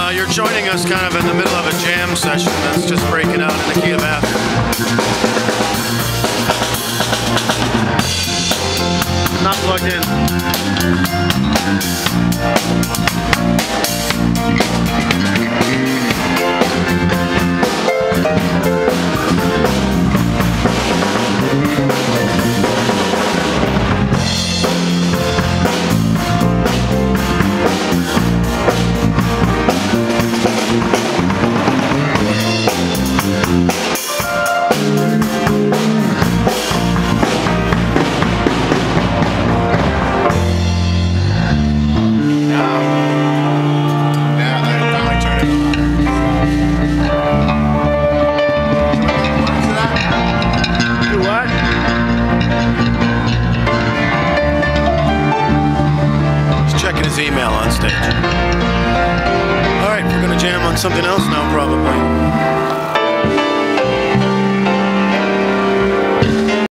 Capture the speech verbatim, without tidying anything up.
Uh, you're joining us kind of in the middle of a jam session that's just breaking out in the key of F. Not plugged in. Checking his email on stage. Alright, we're gonna jam on something else now, probably.